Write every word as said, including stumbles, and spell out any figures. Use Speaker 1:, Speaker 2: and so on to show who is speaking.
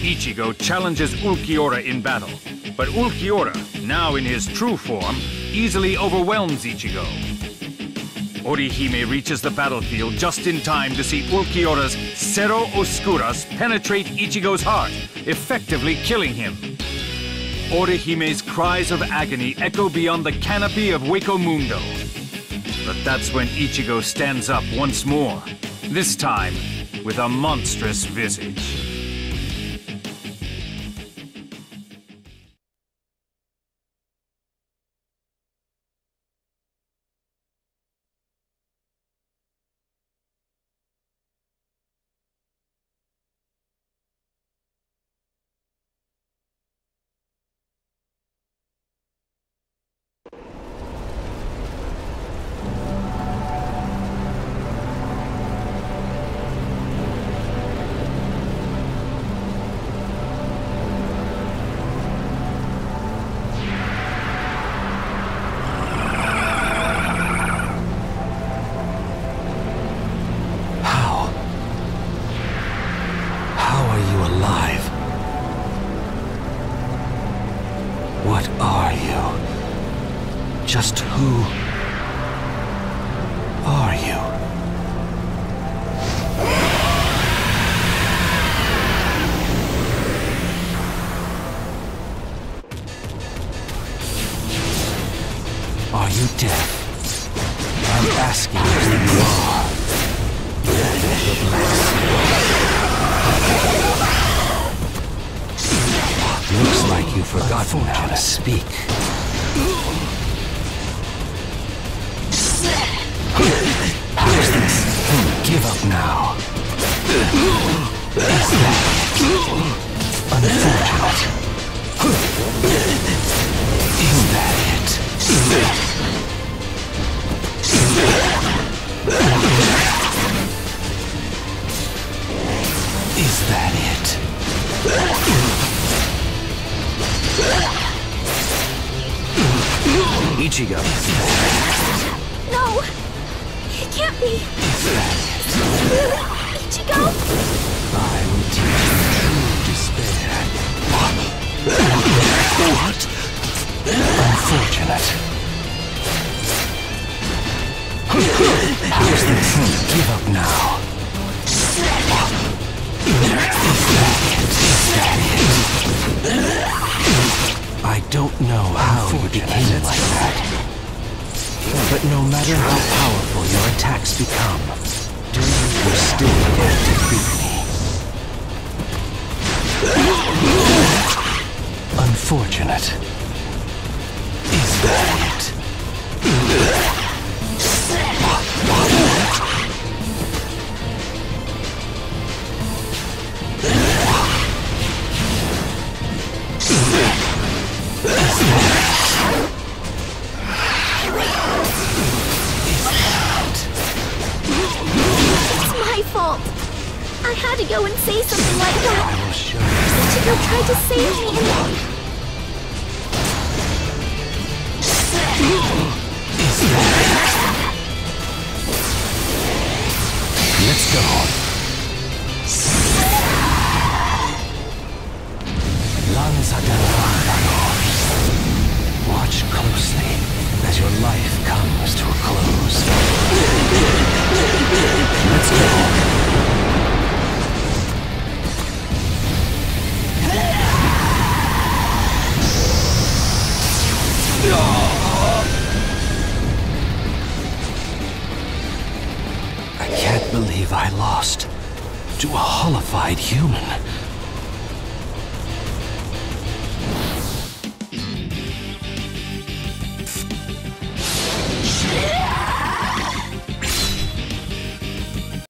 Speaker 1: Ichigo challenges Ulquiorra in battle, but Ulquiorra, now in his true form, easily overwhelms Ichigo. Orihime reaches the battlefield just in time to see Ulquiorra's Cero Oscuras penetrate Ichigo's heart, effectively killing him. Orihime's cries of agony echo beyond the canopy of Hueco Mundo. But that's when Ichigo stands up once more, this time with a monstrous visage.
Speaker 2: What are you? Just who are you? Are you deaf? I'm asking if you are. Looks like you've forgotten how to speak. How's this? Give up now. Is that it? Unfortunate. Is that it? Is that it? Ichigo.
Speaker 3: No! It can't be! Ichigo!
Speaker 2: I will teach you true despair. What? Unfortunate. How's this? Give up now. Is that it? I don't know how you became like that. But no matter how powerful your attacks become, you still can't defeat me. Unfortunate. Is that it?
Speaker 3: I had to go and say something like that.
Speaker 2: I will show you.
Speaker 3: Ichigo tried to save me and...
Speaker 2: Is that it? Let's go. Lanza del Barbaro. Watch closely as your life comes to a close. Let's go. I can't believe I lost to a hollified human.